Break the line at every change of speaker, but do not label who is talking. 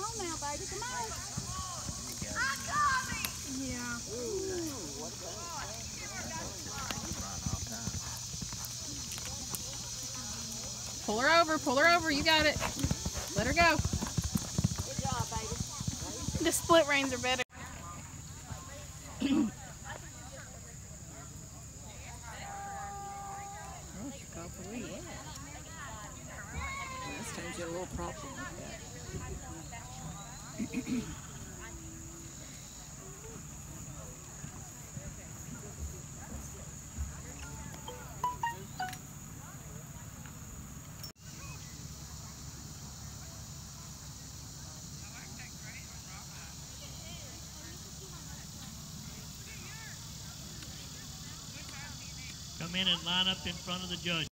on now, baby. Come on. Yeah.
Pull her over. Pull her over. You got it. Let her go.
Good job, baby.
The split reins are better.
Oh, she caught the lead. Yeah. Last time she had a little problem with that.
Come in and line up in front of the judge.